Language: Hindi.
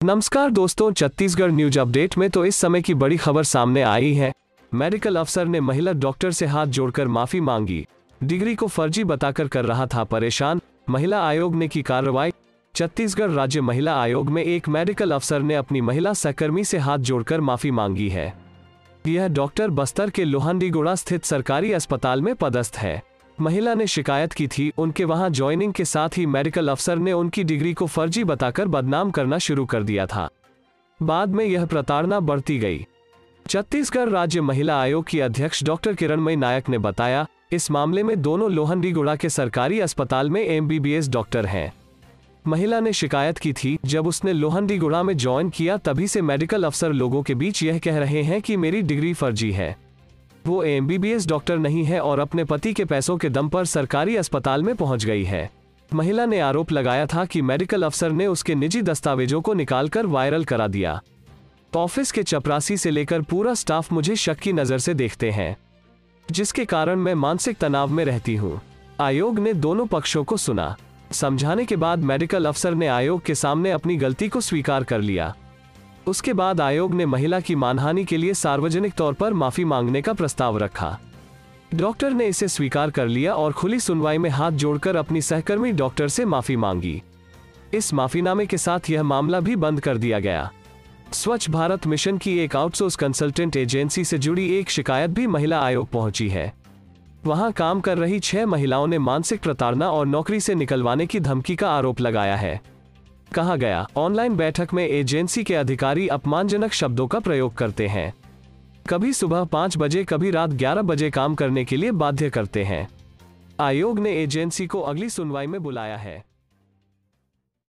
नमस्कार दोस्तों, छत्तीसगढ़ न्यूज अपडेट में तो इस समय की बड़ी खबर सामने आई है। मेडिकल अफसर ने महिला डॉक्टर से हाथ जोड़कर माफी मांगी। डिग्री को फर्जी बताकर कर रहा था परेशान, महिला आयोग ने की कार्रवाई। छत्तीसगढ़ राज्य महिला आयोग में एक मेडिकल अफसर ने अपनी महिला सहकर्मी से हाथ जोड़कर माफी मांगी है। यह डॉक्टर बस्तर के लोहांडीगुड़ा स्थित सरकारी अस्पताल में पदस्थ है। महिला ने शिकायत की थी, उनके वहां ज्वाइनिंग के साथ ही मेडिकल अफसर ने उनकी डिग्री को फर्जी बताकर बदनाम करना शुरू कर दिया था। बाद में यह प्रताड़ना बढ़ती गई। छत्तीसगढ़ राज्य महिला आयोग की अध्यक्ष डॉक्टर किरणमयी नायक ने बताया, इस मामले में दोनों लोहांडीगुड़ा के सरकारी अस्पताल में एमबीबीएस डॉक्टर हैं। महिला ने शिकायत की थी, जब उसने लोहांडीगुड़ा में ज्वाइन किया तभी से मेडिकल अफसर लोगों के बीच यह कह रहे हैं कि मेरी डिग्री फर्जी है। वो एमबीबीएस डॉक्टर नहीं है और अपने पति के पैसों के दम पर सरकारी अस्पताल में पहुंच गई है। महिला ने आरोप लगाया था कि मेडिकल अफसर ने उसके निजी दस्तावेजों को निकालकर वायरल करा दिया। ऑफिस के चपरासी से लेकर पूरा स्टाफ मुझे शक की नजर से देखते हैं, जिसके कारण मैं मानसिक तनाव में रहती हूँ। आयोग ने दोनों पक्षों को सुना। समझाने के बाद मेडिकल अफसर ने आयोग के सामने अपनी गलती को स्वीकार कर लिया। उसके बाद आयोग ने महिला की मानहानि के लिए सार्वजनिक तौर पर माफी मांगने का प्रस्ताव रखा। डॉक्टर ने इसे स्वीकार कर लिया और खुली सुनवाई में हाथ जोड़कर अपनी सहकर्मी डॉक्टर से माफी मांगी। इस माफीनामे के साथ यह मामला भी बंद कर दिया गया। स्वच्छ भारत मिशन की एक आउटसोर्स कंसल्टेंट एजेंसी से जुड़ी एक शिकायत भी महिला आयोग पहुंची है। वहां काम कर रही 6 महिलाओं ने मानसिक प्रताड़ना और नौकरी से निकलवाने की धमकी का आरोप लगाया है। कहा गया, ऑनलाइन बैठक में एजेंसी के अधिकारी अपमानजनक शब्दों का प्रयोग करते हैं। कभी सुबह 5 बजे कभी रात 11 बजे काम करने के लिए बाध्य करते हैं। आयोग ने एजेंसी को अगली सुनवाई में बुलाया है।